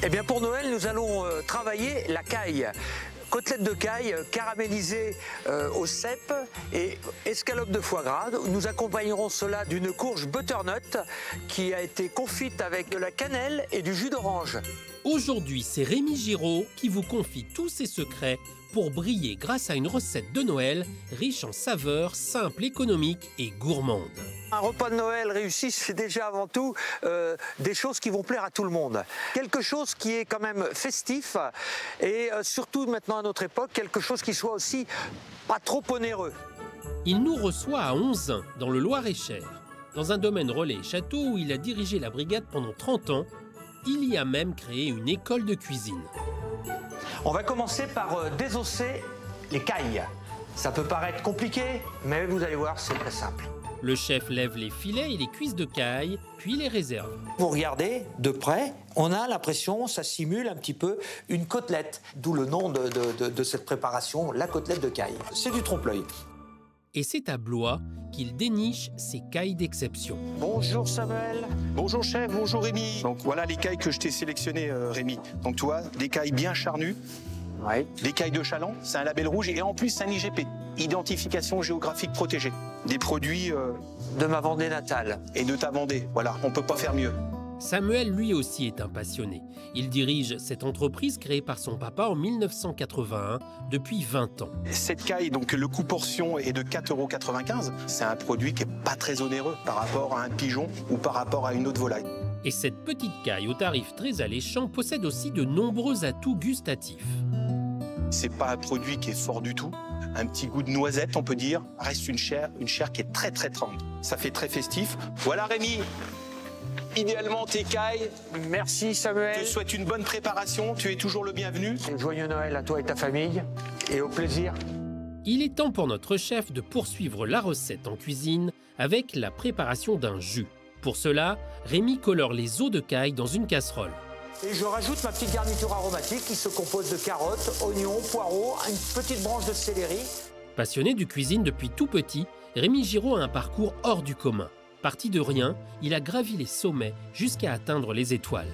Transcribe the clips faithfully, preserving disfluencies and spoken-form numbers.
Eh bien pour Noël, nous allons euh, travailler la caille. Côtelette de caille caramélisée euh, au cèpe et escalope de foie gras. Nous accompagnerons cela d'une courge butternut qui a été confite avec de la cannelle et du jus d'orange. Aujourd'hui, c'est Rémi Giraud qui vous confie tous ses secrets pour briller grâce à une recette de Noël riche en saveurs, simple, économique et gourmande. Un repas de Noël réussi, c'est déjà avant tout euh, des choses qui vont plaire à tout le monde. Quelque chose qui est quand même festif et euh, surtout maintenant à notre époque, quelque chose qui soit aussi pas trop onéreux. Il nous reçoit à Onzain, dans le Loir-et-Cher. Dans un domaine relais et château où il a dirigé la brigade pendant trente ans, il y a même créé une école de cuisine. On va commencer par euh, désosser les cailles. Ça peut paraître compliqué, mais vous allez voir, c'est très simple. Le chef lève les filets et les cuisses de caille, puis les réserve. Vous regardez de près, on a l'impression, ça simule un petit peu une côtelette, d'où le nom de, de, de, de cette préparation, la côtelette de caille. C'est du trompe-l'œil. Et c'est à Blois qu'il déniche ses cailles d'exception. Bonjour Samuel. Bonjour chef, bonjour Rémi. Donc voilà les cailles que je t'ai sélectionnées euh, Rémi. Donc tu vois, des cailles bien charnues, Oui. des cailles de Chaland, c'est un label rouge et en plus c'est un I G P, Identification géographique protégée. Des produits euh, De ma Vendée natale. et de ta Vendée, voilà, on peut pas faire mieux. Samuel, lui aussi, est un passionné. Il dirige cette entreprise créée par son papa en mille neuf cent quatre-vingt-un depuis vingt ans. Cette caille, donc le coût portion est de quatre euros quatre-vingt-quinze. C'est un produit qui est pas très onéreux par rapport à un pigeon ou par rapport à une autre volaille. Et cette petite caille au tarif très alléchant possède aussi de nombreux atouts gustatifs. C'est pas un produit qui est fort du tout. Un petit goût de noisette, on peut dire. Reste une chair, une chair qui est très très tendre. Ça fait très festif. Voilà Rémi, idéalement tes cailles. Merci Je Samuel. te souhaite une bonne préparation. Tu es toujours le bienvenu. Et joyeux Noël à toi et ta famille. Et au plaisir. Il est temps pour notre chef de poursuivre la recette en cuisine avec la préparation d'un jus. Pour cela, Rémi colore les os de caille dans une casserole. Et je rajoute ma petite garniture aromatique qui se compose de carottes, oignons, poireaux, une petite branche de céleri. Passionné de cuisine depuis tout petit, Rémi Giraud a un parcours hors du commun. Parti de rien, il a gravi les sommets jusqu'à atteindre les étoiles.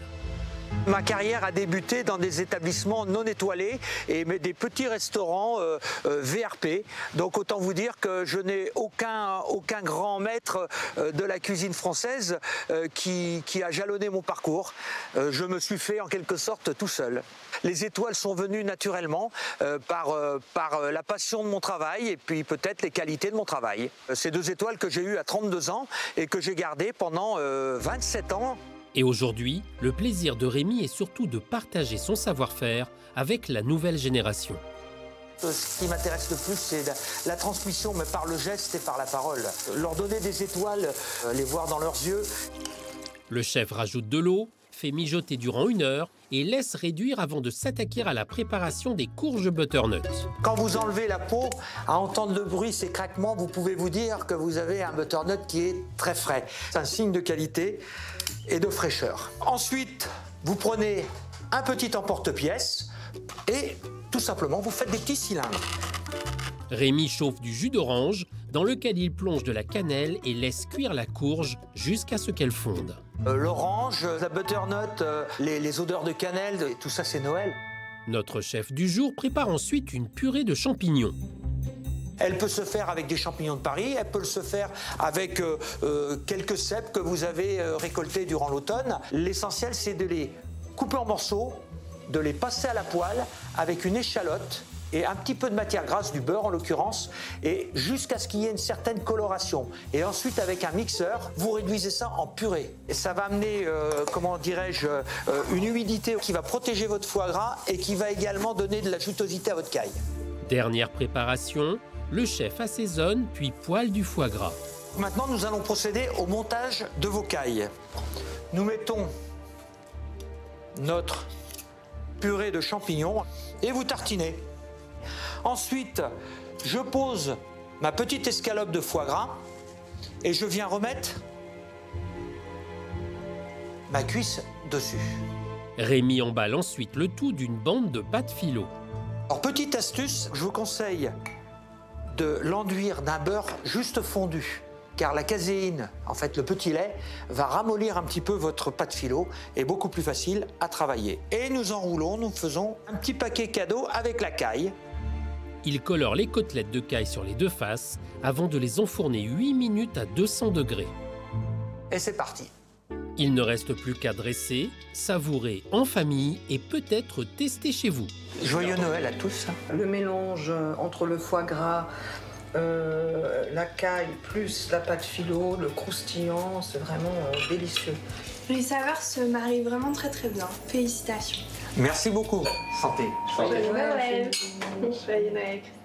Ma carrière a débuté dans des établissements non étoilés et des petits restaurants euh, euh, V R P. Donc autant vous dire que je n'ai aucun, aucun grand maître euh, de la cuisine française euh, qui, qui a jalonné mon parcours. Euh, je me suis fait en quelque sorte tout seul. Les étoiles sont venues naturellement euh, par, euh, par la passion de mon travail et puis peut-être les qualités de mon travail. Ces deux étoiles que j'ai eues à trente-deux ans et que j'ai gardées pendant euh, vingt-sept ans. Et aujourd'hui, le plaisir de Rémi est surtout de partager son savoir-faire avec la nouvelle génération. Ce qui m'intéresse le plus, c'est la, la transmission, mais par le geste et par la parole. Leur donner des étoiles, euh, les voir dans leurs yeux. Le chef rajoute de l'eau, fait mijoter durant une heure et laisse réduire avant de s'attaquer à la préparation des courges butternut. Quand vous enlevez la peau, à entendre le bruit, ces craquements, vous pouvez vous dire que vous avez un butternut qui est très frais. C'est un signe de qualité et de fraîcheur. Ensuite, vous prenez un petit emporte-pièce et tout simplement, vous faites des petits cylindres. Rémi chauffe du jus d'orange dans lequel il plonge de la cannelle et laisse cuire la courge jusqu'à ce qu'elle fonde. Euh, L'orange, la butternut, euh, les, les odeurs de cannelle, tout ça c'est Noël. Notre chef du jour prépare ensuite une purée de champignons. Elle peut se faire avec des champignons de Paris, elle peut se faire avec euh, euh, quelques cèpes que vous avez euh, récoltés durant l'automne. L'essentiel, c'est de les couper en morceaux, de les passer à la poêle avec une échalote et un petit peu de matière grasse, du beurre en l'occurrence, et jusqu'à ce qu'il y ait une certaine coloration. Et ensuite, avec un mixeur, vous réduisez ça en purée. Et ça va amener, euh, comment dirais-je, euh, une humidité qui va protéger votre foie gras et qui va également donner de la jutosité à votre caille. Dernière préparation, le chef assaisonne puis poêle du foie gras. Maintenant, nous allons procéder au montage de vos cailles. Nous mettons notre purée de champignons et vous tartinez. Ensuite, je pose ma petite escalope de foie gras et je viens remettre ma cuisse dessus. Rémi emballe ensuite le tout d'une bande de pâte philo. Alors, petite astuce, je vous conseille de l'enduire d'un beurre juste fondu. car la caséine, en fait le petit lait, va ramollir un petit peu votre pâte philo et beaucoup plus facile à travailler. Et nous enroulons, nous faisons un petit paquet cadeau avec la caille. Il colore les côtelettes de caille sur les deux faces avant de les enfourner huit minutes à deux cents degrés. Et c'est parti. Il ne reste plus qu'à dresser, savourer en famille et peut-être tester chez vous. Joyeux Noël à tous. Le mélange entre le foie gras, euh, la caille plus la pâte philo, le croustillant, c'est vraiment euh, délicieux. Les saveurs se marient vraiment très très bien. Félicitations. Merci beaucoup. Santé. Joyeux Noël. Joyeux Noël.